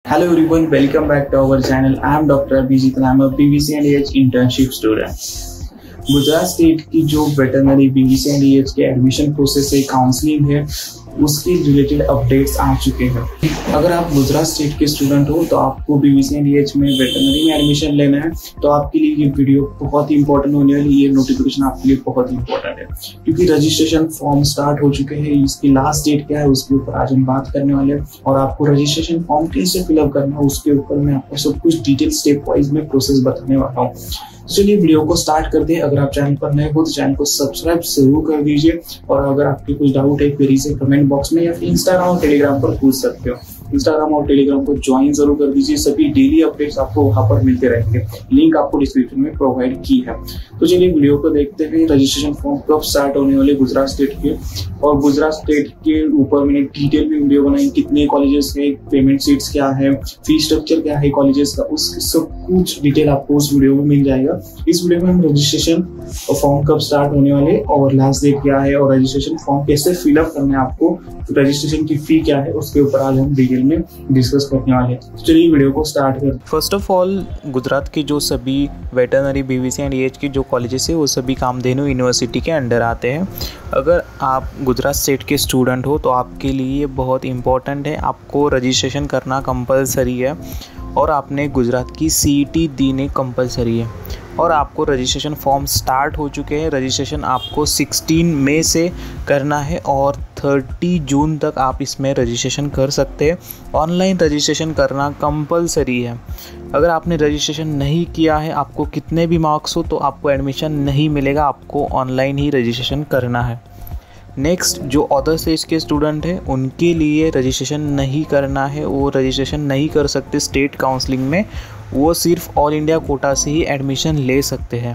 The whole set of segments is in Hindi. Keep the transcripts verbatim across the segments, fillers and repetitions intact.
Hello everyone, welcome back to our channel. I am Doctor Abhijit and I am a B V C and E H internship student. Gujarat state की जो veterinary B V C and E H के एडमिशन प्रोसेस है, काउंसलिंग है, उसके रिलेटेड अपडेट्स आ चुके हैं। अगर आप गुजरात स्टेट के स्टूडेंट हो तो आपको B V C and E H में वेटरनरी में एडमिशन लेना है, तो आपके लिए ये वीडियो बहुत ही इंपॉर्टेंट होने वाली है। ये नोटिफिकेशन आपके लिए बहुत ही इंपॉर्टेंट है क्योंकि रजिस्ट्रेशन फॉर्म स्टार्ट हो चुके हैं। इसकी लास्ट डेट क्या है उसके ऊपर आज हम बात करने वाले हैं, और आपको रजिस्ट्रेशन फॉर्म कैसे फिलअप करना है उसके ऊपर मैं आपको सब कुछ डिटेल स्टेप वाइज में प्रोसेस बताने वाला हूँ। चलिए वीडियो को स्टार्ट करते हैं। अगर आप चैनल पर नए हो तो चैनल को सब्सक्राइब जरूर कर दीजिए, और अगर आपके कुछ डाउट है क्वेरी से कमेंट बॉक्स में या फिर इंस्टाग्राम और टेलीग्राम पर पूछ सकते हो। इंस्टाग्राम और टेलीग्राम को ज्वाइन जरूर कर दीजिए, सभी डेली अपडेट्स आपको वहां पर मिलते रहेंगे। लिंक आपको डिस्क्रिप्शन में प्रोवाइड की है। तो चलिए वीडियो को देखते हैं। रजिस्ट्रेशन फॉर्म कब स्टार्ट होने वाले गुजरात स्टेट के, और गुजरात स्टेट के ऊपर मैंने डिटेल में वीडियो बनाई, कितने कॉलेजेस है, पेमेंट सीट्स क्या है, फी स्ट्रक्चर क्या है कॉलेजेस का, उसके सब कुछ डिटेल आपको उस वीडियो में मिल जाएगा। इस वीडियो में हम रजिस्ट्रेशन फॉर्म कब स्टार्ट होने वाले और लास्ट डेट क्या है और रजिस्ट्रेशन फॉर्म कैसे फिलअप करना है, आपको रजिस्ट्रेशन की फी क्या है, उसके ऊपर आज हम डिटेल में डिस्कस करने वाले हैं। तो चलिए वीडियो को स्टार्ट करते हैं। फर्स्ट ऑफ ऑल, गुजरात के जो सभी veterinary B V C and E H की जो कॉलेजेस है वो सभी कामधेनु यूनिवर्सिटी के अंडर आते हैं। अगर आप गुजरात स्टेट के स्टूडेंट हो तो आपके लिए बहुत इंपॉर्टेंट है, आपको रजिस्ट्रेशन करना कंपलसरी है, और आपने गुजरात की सी ई टी देने कंपलसरी है, और आपको रजिस्ट्रेशन फॉर्म स्टार्ट हो चुके हैं। रजिस्ट्रेशन आपको सोलह मई से करना है और तीस जून तक आप इसमें रजिस्ट्रेशन कर सकते हैं। ऑनलाइन रजिस्ट्रेशन करना कंपलसरी है। अगर आपने रजिस्ट्रेशन नहीं किया है, आपको कितने भी मार्क्स हो, तो आपको एडमिशन नहीं मिलेगा, आपको ऑनलाइन ही रजिस्ट्रेशन करना है। नेक्स्ट, जो अदर स्टेट के स्टूडेंट हैं उनके लिए रजिस्ट्रेशन नहीं करना है, वो रजिस्ट्रेशन नहीं कर सकते स्टेट काउंसलिंग में, वो सिर्फ ऑल इंडिया कोटा से ही एडमिशन ले सकते हैं।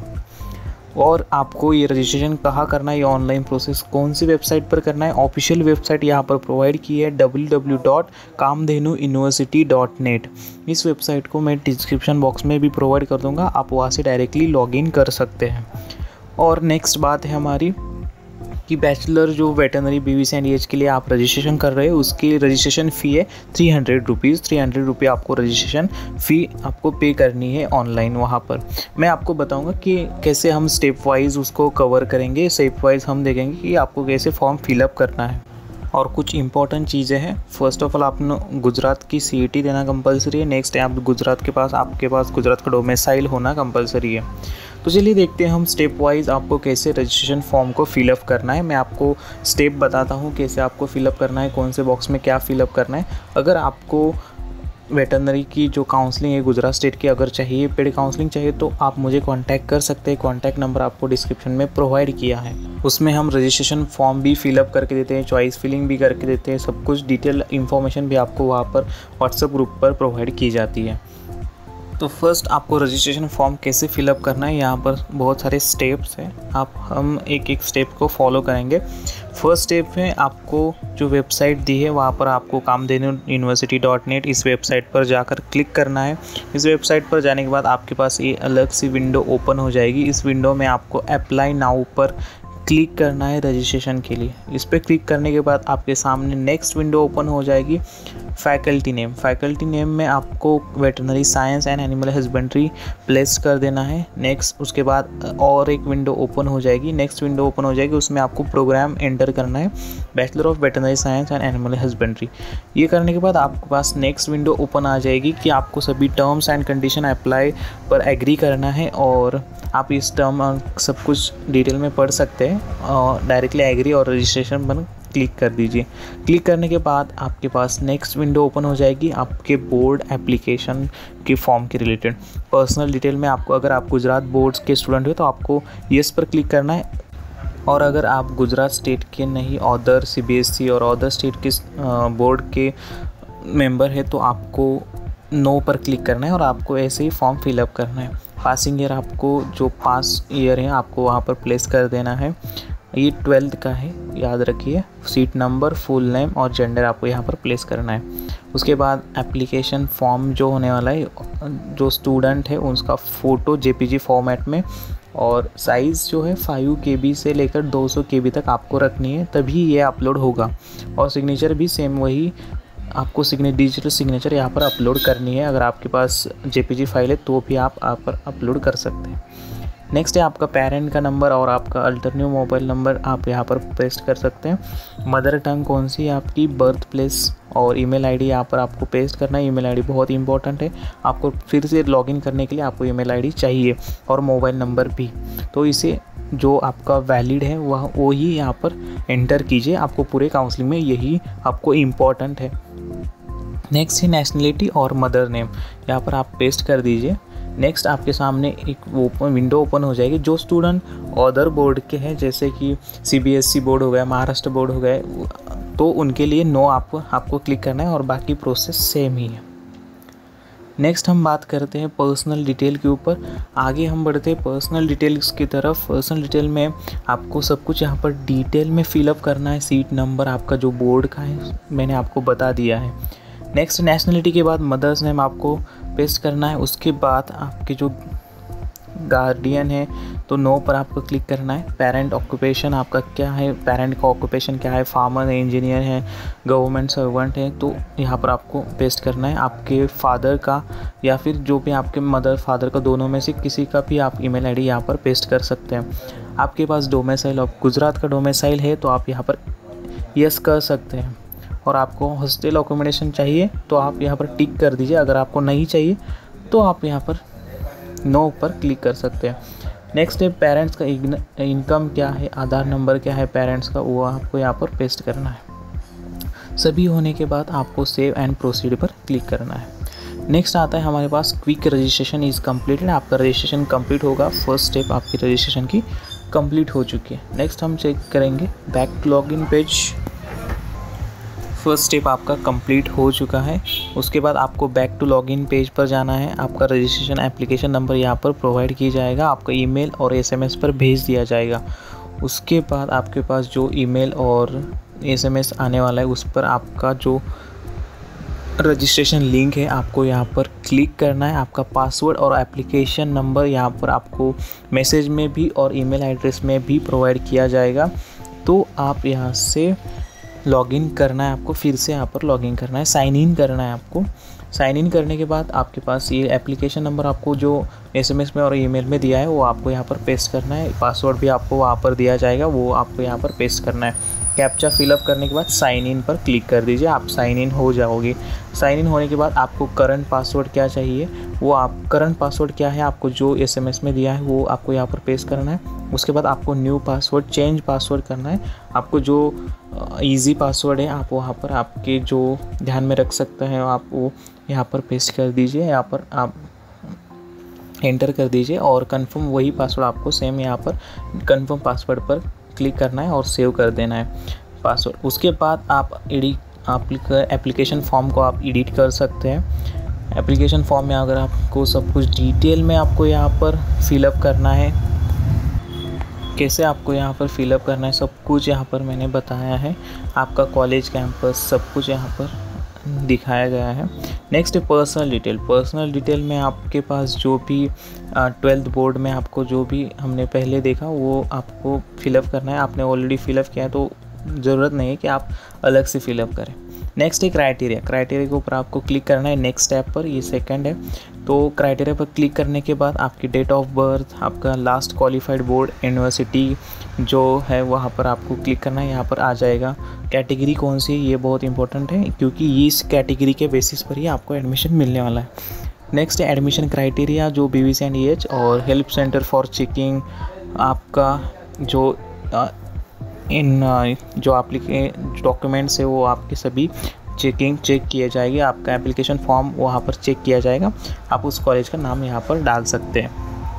और आपको ये रजिस्ट्रेशन कहाँ करना है, ये ऑनलाइन प्रोसेस कौन सी वेबसाइट पर करना है, ऑफिशियल वेबसाइट यहाँ पर प्रोवाइड की है W W W dot Kamdhenu university dot net. इस वेबसाइट को मैं डिस्क्रिप्शन बॉक्स में भी प्रोवाइड कर दूँगा, आप वहाँ से डायरेक्टली लॉगिन कर सकते हैं। और नेक्स्ट बात है हमारी कि बैचलर जो veterinary B V C and E H के लिए आप रजिस्ट्रेशन कर रहे हो, उसकी रजिस्ट्रेशन फ़ी है three hundred rupees three hundred रुपये आपको रजिस्ट्रेशन फ़ी आपको पे करनी है ऑनलाइन। वहाँ पर मैं आपको बताऊंगा कि कैसे हम स्टेप वाइज उसको कवर करेंगे। स्टेप वाइज हम देखेंगे कि आपको कैसे फॉर्म फिलअप करना है। और कुछ इंपॉर्टेंट चीज़ें हैं। फर्स्ट ऑफ ऑल, आपने गुजरात की सी ई टी देना कंपलसरी है। नेक्स्ट, आप गुजरात के पास आपके पास गुजरात का डोमिसाइल होना कंपलसरी है। तो चलिए देखते हैं हम स्टेप वाइज आपको कैसे रजिस्ट्रेशन फॉर्म को फिलअप करना है। मैं आपको स्टेप बताता हूँ कैसे आपको फिलअप करना है, कौन से बॉक्स में क्या फिलअप करना है। अगर आपको वेटरनरी की जो काउंसलिंग है गुजरात स्टेट की अगर चाहिए, पेड काउंसलिंग चाहिए, तो आप मुझे कांटेक्ट कर सकते हैं। कांटेक्ट नंबर आपको डिस्क्रिप्शन में प्रोवाइड किया है। उसमें हम रजिस्ट्रेशन फॉर्म भी फिलअप करके देते हैं, चॉइस फिलिंग भी करके देते हैं, सब कुछ डिटेल इन्फॉर्मेशन भी आपको वहाँ पर व्हाट्सएप ग्रुप पर प्रोवाइड की जाती है। तो फर्स्ट, आपको रजिस्ट्रेशन फॉर्म कैसे फिलअप करना है, यहाँ पर बहुत सारे स्टेप्स हैं। आप हम एक एक स्टेप को फॉलो करेंगे। फर्स्ट स्टेप है, आपको जो वेबसाइट दी है वहाँ पर आपको कामधेनु यूनिवर्सिटी डॉट नेट इस वेबसाइट पर जाकर क्लिक करना है। इस वेबसाइट पर जाने के बाद आपके पास ये अलग सी विंडो ओपन हो जाएगी। इस विंडो में आपको अप्लाई नाउ पर क्लिक करना है रजिस्ट्रेशन के लिए। इस पर क्लिक करने के बाद आपके सामने नेक्स्ट विंडो ओपन हो जाएगी। फैकल्टी नेम फैकल्टी नेम में आपको veterinary science and animal husbandry place कर देना है। नेक्स्ट, उसके बाद और एक विंडो ओपन हो जाएगी। नेक्स्ट विंडो ओपन हो जाएगी, उसमें आपको प्रोग्राम एंटर करना है, bachelor of veterinary science and animal husbandry. ये करने के बाद आपके पास नेक्स्ट विंडो ओपन आ जाएगी कि आपको सभी टर्म्स एंड कंडीशन अप्लाई पर एग्री करना है, और आप इस टर्म सब कुछ डिटेल में पढ़ सकते हैं। और डायरेक्टली एग्री और रजिस्ट्रेशन पर क्लिक कर दीजिए। क्लिक करने के बाद आपके पास नेक्स्ट विंडो ओपन हो जाएगी आपके बोर्ड एप्लीकेशन के फॉर्म के रिलेटेड। पर्सनल डिटेल में आपको, अगर आप गुजरात बोर्ड्स के स्टूडेंट हो तो आपको येस पर क्लिक करना है, और अगर आप गुजरात स्टेट के नहीं, other C B S E और अदर स्टेट के बोर्ड के मेंबर है तो आपको नो पर क्लिक करना है, और आपको ऐसे ही फॉर्म फिलअप करना है। पासिंग ईयर आपको जो पास ईयर है आपको वहाँ पर प्लेस कर देना है। ये ट्वेल्थ का है, याद रखिए। सीट नंबर, फुल नेम और जेंडर आपको यहाँ पर प्लेस करना है। उसके बाद एप्लीकेशन फॉर्म जो होने वाला है, जो स्टूडेंट है उसका photo J P G format में, और साइज़ जो है फाइव के बी से लेकर टू हंड्रेड के बी तक आपको रखनी है, तभी ये अपलोड होगा। और सिग्नेचर भी सेम वही आपको सिग्ने डिजिटल सिग्नेचर यहाँ पर अपलोड करनी है। अगर आपके पास जेपीजी फाइल है तो भी आप यहाँ पर अपलोड कर सकते हैं। नेक्स्ट है आपका पेरेंट का नंबर और आपका अल्टरनेटिव मोबाइल नंबर आप यहाँ पर पेस्ट कर सकते हैं। मदर टंग कौन सी है आपकी, बर्थ प्लेस और ईमेल आईडी यहाँ पर आपको पेस्ट करना है। ईमेल आईडी बहुत इंपॉर्टेंट है, आपको फिर से लॉगिन करने के लिए आपको ईमेल आईडी चाहिए और मोबाइल नंबर भी। तो इसे जो आपका वैलिड है वह वो ही यहाँ पर एंटर कीजिए। आपको पूरे काउंसलिंग में यही आपको इम्पॉर्टेंट है। नेक्स्ट है नेशनलिटी और मदर नेम, यहाँ पर आप पेस्ट कर दीजिए। नेक्स्ट आपके सामने एक ओपन विंडो ओपन हो जाएगी। जो स्टूडेंट अदर बोर्ड के हैं जैसे कि सीबीएसई बोर्ड हो गया, महाराष्ट्र बोर्ड हो गए, तो उनके लिए नो आपको आपको क्लिक करना है और बाकी प्रोसेस सेम ही है। नेक्स्ट हम बात करते हैं पर्सनल डिटेल के ऊपर। आगे हम बढ़ते हैं पर्सनल डिटेल्स की तरफ। पर्सनल डिटेल में आपको सब कुछ यहाँ पर डिटेल में फिलअप करना है। सीट नंबर आपका जो बोर्ड का है मैंने आपको बता दिया है। नेक्स्ट नेशनलिटी के बाद मदर्स नेम आपको पेस्ट करना है। उसके बाद आपके जो गार्डियन है तो नो पर आपको क्लिक करना है। पेरेंट ऑक्यूपेशन आपका क्या है, पेरेंट का ऑक्यूपेशन क्या है, फार्मर है, इंजीनियर है, गवर्नमेंट सर्वेंट है, तो यहाँ पर आपको पेस्ट करना है। आपके फादर का या फिर जो भी आपके मदर फादर का दोनों में से किसी का भी आप ईमेल आईडी यहाँ पर पेस्ट कर सकते हैं। आपके पास डोमिसाइल ऑफ गुजरात का डोमिसाइल है तो आप यहाँ पर यस कर सकते हैं। और आपको हॉस्टल अकोमोडेशन चाहिए तो आप यहाँ पर टिक कर दीजिए। अगर आपको नहीं चाहिए तो आप यहाँ पर नो पर क्लिक कर सकते हैं। नेक्स्ट है पेरेंट्स का इनकम क्या है, आधार नंबर क्या है पेरेंट्स का, वो आपको यहाँ पर पेस्ट करना है। सभी होने के बाद आपको सेव एंड प्रोसीड पर क्लिक करना है। नेक्स्ट आता है हमारे पास क्विक रजिस्ट्रेशन इज़ कम्प्लीटेड। आपका रजिस्ट्रेशन कंप्लीट होगा। फर्स्ट स्टेप आपकी रजिस्ट्रेशन की कंप्लीट हो चुकी है। नेक्स्ट हम चेक करेंगे back to login page. First step आपका कंप्लीट हो चुका है। उसके बाद आपको बैक टू लॉगिन पेज पर जाना है। आपका रजिस्ट्रेशन एप्लीकेशन नंबर यहाँ पर प्रोवाइड किया जाएगा, आपका ईमेल और एसएमएस पर भेज दिया जाएगा। उसके बाद आपके पास जो ईमेल और एसएमएस आने वाला है उस पर आपका जो रजिस्ट्रेशन लिंक है आपको यहाँ पर क्लिक करना है। आपका पासवर्ड और एप्लीकेशन नंबर यहाँ पर आपको मैसेज में भी और ईमेल एड्रेस में भी प्रोवाइड किया जाएगा। तो आप यहाँ से लॉगिन करना है, आपको फिर से यहाँ पर लॉगिन करना है, साइन इन करना है आपको। साइन इन करने के बाद आपके पास ये एप्लीकेशन नंबर आपको जो एसएमएस में और ईमेल में दिया है वो आपको यहाँ पर पेस्ट करना है। पासवर्ड भी आपको वहाँ पर दिया जाएगा, वो आपको यहाँ पर पेस्ट करना है। कैप्चा फिलअप करने के बाद साइन इन पर क्लिक कर दीजिए, आप साइन इन हो जाओगे। साइन इन होने के बाद आपको करंट पासवर्ड क्या चाहिए, वो आप करंट पासवर्ड क्या है आपको जो एसएमएस में दिया है वो आपको यहाँ पर पेस्ट करना है। उसके बाद आपको न्यू पासवर्ड चेंज पासवर्ड करना है। आपको जो इजी पासवर्ड है आप वहाँ पर आपके जो ध्यान में रख सकते हैं आप वो यहाँ पर पेस्ट कर दीजिए। यहाँ पर आप एंटर कर दीजिए और कंफर्म वही पासवर्ड आपको सेम यहाँ पर कंफर्म पासवर्ड पर क्लिक करना है और सेव कर देना है पासवर्ड। उसके बाद आप एडिट आप एप्लीकेशन फॉर्म को आप एडिट कर सकते हैं। एप्लीकेशन फॉर्म में अगर आपको सब कुछ डिटेल में आपको यहाँ पर फिलअप करना है, कैसे आपको यहाँ पर फिलअप करना है सब कुछ यहाँ पर मैंने बताया है। आपका कॉलेज कैंपस सब कुछ यहाँ पर दिखाया गया है। नेक्स्ट है पर्सनल डिटेल। पर्सनल डिटेल में आपके पास जो भी ट्वेल्थ बोर्ड में आपको जो भी हमने पहले देखा वो आपको फिलअप करना है। आपने ऑलरेडी फिलअप किया है तो ज़रूरत नहीं है कि आप अलग से फिलअप करें। नेक्स्ट है क्राइटेरिया। क्राइटेरिया के ऊपर आपको क्लिक करना है नेक्स्ट स्टेप पर, ये सेकंड है। तो क्राइटेरिया पर क्लिक करने के बाद आपकी डेट ऑफ बर्थ, आपका लास्ट क्वालिफाइड बोर्ड यूनिवर्सिटी जो है वहाँ पर आपको क्लिक करना है, यहाँ पर आ जाएगा। कैटेगरी कौन सी, ये बहुत इंपॉर्टेंट है क्योंकि इस कैटेगरी के बेसिस पर ही आपको एडमिशन मिलने वाला है। नेक्स्ट है एडमिशन क्राइटेरिया जो बीवीसी एंड ईएच और हेल्प सेंटर फॉर चेकिंग आपका जो इन जो एप्लीके डॉक्यूमेंट्स है वो आपके सभी चेकिंग चेक किए जाएगी। आपका एप्लीकेशन फॉर्म वहाँ पर चेक किया जाएगा। आप उस कॉलेज का नाम यहाँ पर डाल सकते हैं।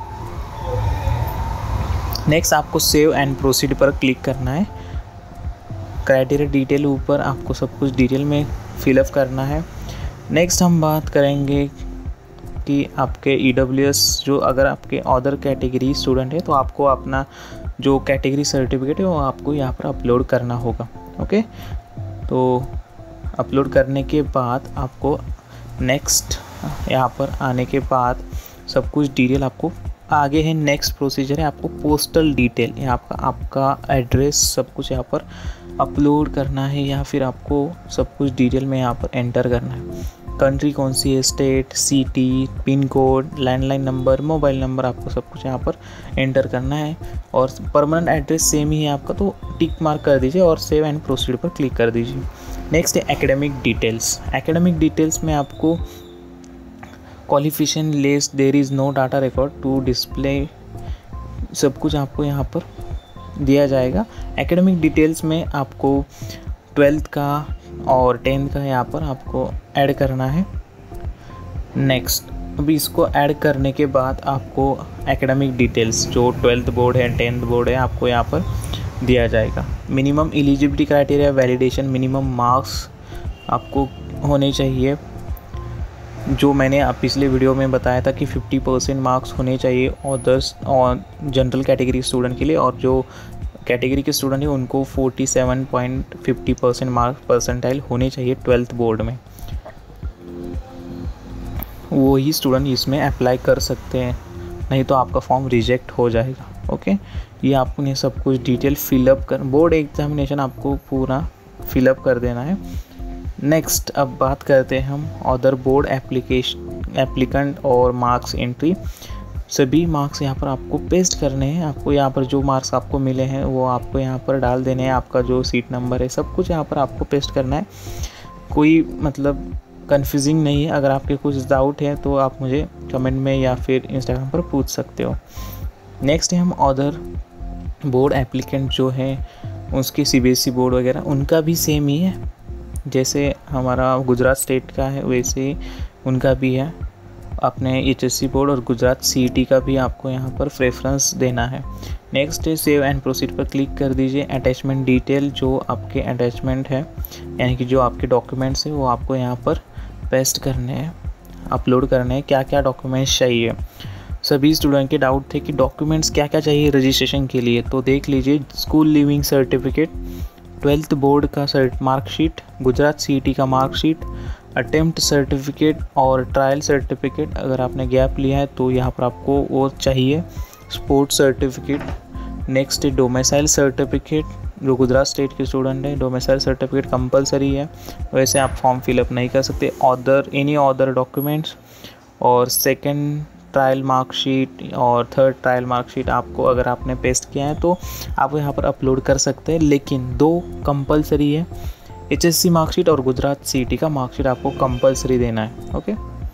नेक्स्ट आपको सेव एंड प्रोसीड पर क्लिक करना है। क्राइटेरिया डिटेल ऊपर आपको सब कुछ डिटेल में फिलअप करना है। नेक्स्ट हम बात करेंगे कि आपके ईडब्ल्यूएस जो अगर आपके अदर कैटेगरी स्टूडेंट है तो आपको अपना जो कैटेगरी सर्टिफिकेट है वो आपको यहाँ पर अपलोड करना होगा। ओके, तो अपलोड करने के बाद आपको नेक्स्ट यहाँ पर आने के बाद सब कुछ डिटेल आपको आगे है। नेक्स्ट प्रोसीजर है आपको पोस्टल डिटेल, यहाँ आपका आपका एड्रेस सब कुछ यहाँ पर अपलोड करना है या फिर आपको सब कुछ डिटेल में यहाँ पर एंटर करना है। कंट्री कौन सी है, state, city, pin code, landline number, mobile number, आपको सब कुछ यहाँ पर एंटर करना है। और परमानेंट एड्रेस सेम ही है आपका, तो टिक मार्क कर दीजिए और सेव एंड प्रोसीड पर क्लिक कर दीजिए। नेक्स्ट है एकेडमिक डिटेल्स। एकेडमिक डिटेल्स में आपको qualification list, there is no data record to display, सब कुछ आपको यहाँ पर दिया जाएगा। एकेडमिक डिटेल्स में आपको ट्वेल्थ का और टेंथ का यहाँ पर आपको ऐड करना है। नेक्स्ट, अभी इसको ऐड करने के बाद आपको एकेडमिक डिटेल्स जो ट्वेल्थ बोर्ड है, टेंथ बोर्ड है, आपको यहाँ पर दिया जाएगा। Minimum eligibility criteria, validation, minimum marks आपको होने चाहिए, जो मैंने आप पिछले वीडियो में बताया था कि फिफ्टी परसेंट मार्क्स होने चाहिए अदर्स और जनरल कैटेगरी स्टूडेंट के लिए, और जो कैटेगरी के स्टूडेंट हैं उनको forty seven point fifty percent marks percentile होने चाहिए ट्वेल्थ बोर्ड में। वही स्टूडेंट इसमें अप्लाई कर सकते हैं, नहीं तो आपका फॉर्म रिजेक्ट हो जाएगा। ओके, ये आपने सब कुछ डिटेल फिलअप कर, बोर्ड एग्जामिनेशन आपको पूरा फिलअप कर देना है। नेक्स्ट, अब बात करते हैं हम अदर बोर्ड एप्लीकेशन एप्लीकेंट और मार्क्स एंट्री। सभी मार्क्स यहाँ पर आपको पेस्ट करने हैं। आपको यहाँ पर जो मार्क्स आपको मिले हैं वो आपको यहाँ पर डाल देने हैं। आपका जो सीट नंबर है सब कुछ यहाँ पर आपको पेस्ट करना है। कोई मतलब कंफ्यूजिंग नहीं है। अगर आपके कुछ डाउट है तो आप मुझे कमेंट में या फिर इंस्टाग्राम पर पूछ सकते हो। नेक्स्ट है हम अदर बोर्ड एप्लीकेंट जो है उसके सीबीएसई बोर्ड वगैरह उनका भी सेम ही है, जैसे हमारा गुजरात स्टेट का है वैसे उनका भी है। अपने एचएससी बोर्ड और गुजरात सीईटी का भी आपको यहाँ पर प्रेफरेंस देना है। नेक्स्ट है सेव एंड प्रोसीड पर क्लिक कर दीजिए। अटैचमेंट डिटेल जो आपके अटैचमेंट है यानी कि जो आपके डॉक्यूमेंट्स हैं वो आपको यहाँ पर पेस्ट करने हैं, अपलोड करने हैं। क्या क्या डॉक्यूमेंट्स चाहिए, सभी स्टूडेंट के डाउट थे कि डॉक्यूमेंट्स क्या क्या चाहिए रजिस्ट्रेशन के लिए, तो देख लीजिए। School leaving certificate, twelfth board का सर्ट मार्कशीट, गुजरात सीईटी का मार्कशीट, अटेम्प्ट सर्टिफिकेट और ट्रायल सर्टिफिकेट। अगर आपने गैप लिया है तो यहाँ पर आपको वो चाहिए। Sports certificate. नेक्स्ट है डोमिसाइल सर्टिफिकेट, जो गुजरात स्टेट के स्टूडेंट है डोमिसाइल सर्टिफिकेट कंपलसरी है, वैसे आप फॉर्म फिलअप नहीं कर सकते। अदर एनी अदर डॉक्यूमेंट्स और सेकंड ट्रायल मार्कशीट और थर्ड ट्रायल मार्कशीट आपको अगर आपने पेस्ट किया है तो आप यहाँ पर अपलोड कर सकते हैं, लेकिन दो कंपलसरी है। एचएससी मार्कशीट और गुजरात सीईटी का मार्कशीट आपको कंपलसरी देना है। ओके,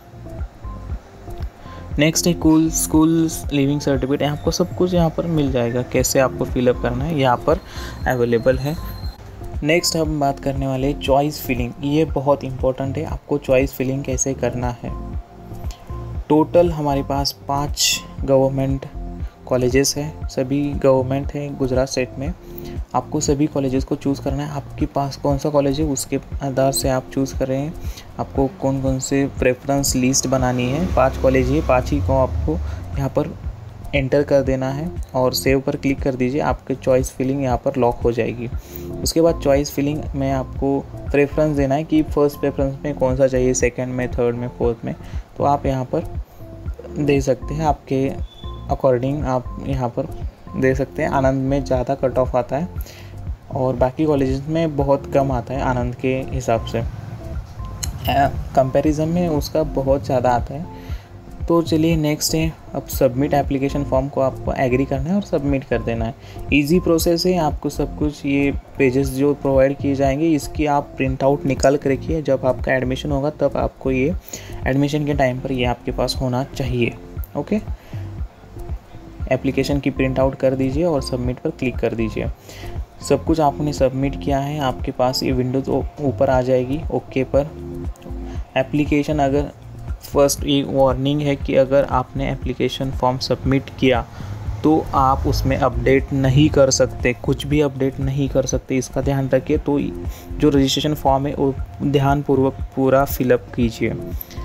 नेक्स्ट है स्कूल स्कूल लिविंग सर्टिफिकेट। आपको सब कुछ यहाँ पर मिल जाएगा, कैसे आपको फिलअप करना है यहाँ पर अवेलेबल है। नेक्स्ट हम बात करने वाले चॉइस फिलिंग। ये बहुत इंपॉर्टेंट है, आपको चॉइस फिलिंग कैसे करना है। टोटल हमारे पास पाँच गवर्नमेंट कॉलेजेस हैं, सभी गवर्नमेंट हैं गुजरात स्टेट में। आपको सभी कॉलेजेस को चूज़ करना है। आपके पास कौन सा कॉलेज है उसके आधार से आप चूज़ कर रहे हैं। आपको कौन कौन से प्रेफरेंस लिस्ट बनानी है। पांच कॉलेज है, पाँच ही को आपको यहाँ पर एंटर कर देना है और सेव पर क्लिक कर दीजिए। आपके चॉइस फिलिंग यहाँ पर लॉक हो जाएगी। उसके बाद चॉइस फिलिंग में आपको प्रेफरेंस देना है कि फर्स्ट प्रेफरेंस में कौन सा चाहिए, सेकंड में, थर्ड में, फोर्थ में, तो आप यहाँ पर दे सकते हैं। आपके अकॉर्डिंग आप यहाँ पर दे सकते हैं। आनंद में ज़्यादा कट ऑफ आता है और बाकी कॉलेजेस में बहुत कम आता है आनंद के हिसाब से, कंपैरिजन में उसका बहुत ज़्यादा आता है। तो चलिए नेक्स्ट है, अब सबमिट एप्लीकेशन फॉर्म को आपको एग्री करना है और सबमिट कर देना है। इजी प्रोसेस है। आपको सब कुछ ये पेजेस जो प्रोवाइड किए जाएंगे इसकी आप प्रिंट आउट निकाल कर रखिए। जब आपका एडमिशन होगा तब आपको ये एडमिशन के टाइम पर ये आपके पास होना चाहिए। ओके, एप्लीकेशन की प्रिंट आउट कर दीजिए और सबमिट पर क्लिक कर दीजिए। सब कुछ आपने सबमिट किया है, आपके पास ये विंडोज ऊपर आ जाएगी ओके पर। एप्लीकेशन अगर फर्स्ट एक वार्निंग है कि अगर आपने एप्लीकेशन फॉर्म सबमिट किया तो आप उसमें अपडेट नहीं कर सकते, कुछ भी अपडेट नहीं कर सकते, इसका ध्यान रखिए। तो जो रजिस्ट्रेशन फॉर्म है वो ध्यानपूर्वक पूरा फिलअप कीजिए।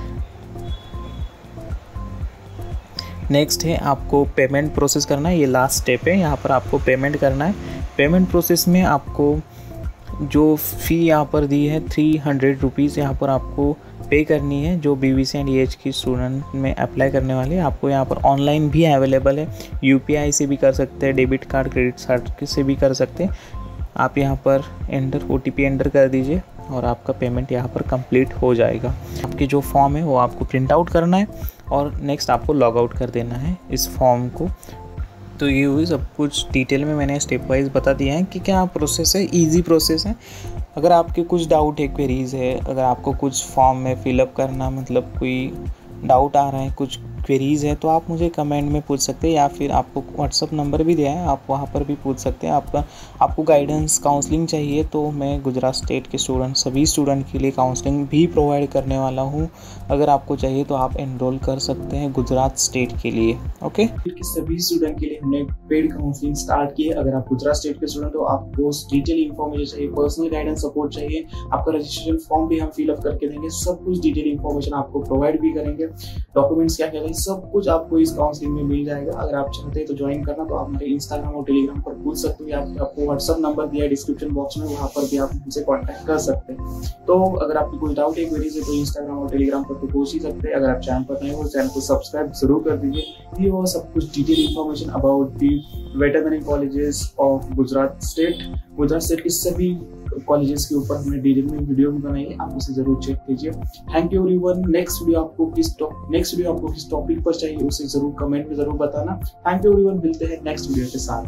नेक्स्ट है आपको पेमेंट प्रोसेस करना है, ये लास्ट स्टेप है। यहाँ पर आपको पेमेंट करना है। पेमेंट प्रोसेस में आपको जो फ़ी यहाँ पर दी है थ्री हंड्रेड रुपीज़ यहाँ पर आपको पे करनी है। जो बीवीसी एंड ईएच की स्टूडेंट में अप्लाई करने वाले आपको यहाँ पर ऑनलाइन भी अवेलेबल है। यूपीआई से भी कर सकते हैं, डेबिट कार्ड, क्रेडिट कार्ड से भी कर सकते हैं। आप यहाँ पर enter O T P enter कर दीजिए और आपका पेमेंट यहाँ पर कंप्लीट हो जाएगा। आपकी जो फॉर्म है वो आपको प्रिंट आउट करना है और नेक्स्ट आपको लॉग आउट कर देना है इस फॉर्म को। तो ये हुई सब कुछ डिटेल में मैंने स्टेप वाइज बता दिया है कि क्या प्रोसेस है, इजी प्रोसेस है। अगर आपके कुछ डाउट है, क्वेरीज़ है, अगर आपको कुछ फॉर्म में फिलअप करना मतलब कोई डाउट आ रहा है, कुछ क्वेरीज़ है, तो आप मुझे कमेंट में पूछ सकते हैं या फिर आपको व्हाट्सअप नंबर भी दिया है, आप वहाँ पर भी पूछ सकते हैं। आपका आपको गाइडेंस काउंसलिंग चाहिए तो मैं गुजरात स्टेट के स्टूडेंट सभी स्टूडेंट के लिए काउंसलिंग भी प्रोवाइड करने वाला हूँ। अगर आपको चाहिए तो आप एनरोल कर सकते हैं गुजरात स्टेट के लिए। ओके, सभी स्टूडेंट के लिए हमने पेड काउंसलिंग स्टार्ट की है। अगर आप गुजरात स्टेट के स्टूडेंट हो, आपको डिटेल इन्फॉर्मेशन चाहिए, पर्सनल गाइडेंस सपोर्ट चाहिए, आपका रजिस्ट्रेशन फॉर्म भी हम फिलअप करके देंगे, सब कुछ डिटेल इन्फॉर्मेशन आपको प्रोवाइड भी करेंगे। डॉक्यूमेंट्स क्या क्या है सब कुछ आपको इस काउंसलिंग में मिल जाएगा। अगर आप चाहते हैं तो ज्वाइन करना तो आप हमारे इंस्टाग्राम और टेलीग्राम पर पूछ सकते हो, या आपको व्हाट्सअप नंबर दिया है डिस्क्रिप्शन बॉक्स में, वहाँ पर भी आप हमसे कॉन्टैक्ट कर सकते हैं। तो अगर आपकी कोई डाउट है, क्वेरीज है, तो इंस्टाग्राम और टेलीग्राम पर तो पूछ ही सकते हैं। अगर आप चैनल पर नए हो, चैनल को सब्सक्राइब जरूर कर दीजिए। ये वो सब कुछ detail information about the veterinary colleges of Gujarat state. Gujarat state के सभी कॉलेजेस के ऊपर हमने डिटेल में वीडियो भी बनाई है, आप उसे जरूर चेक कीजिए। Thank you everyone. Next video आपको किस नेक्स्ट वीडियो आपको किस टॉपिक पर चाहिए उसे जरूर कमेंट में जरूर बताना। थैंक यू एवरीवन, मिलते हैं नेक्स्ट वीडियो के साथ।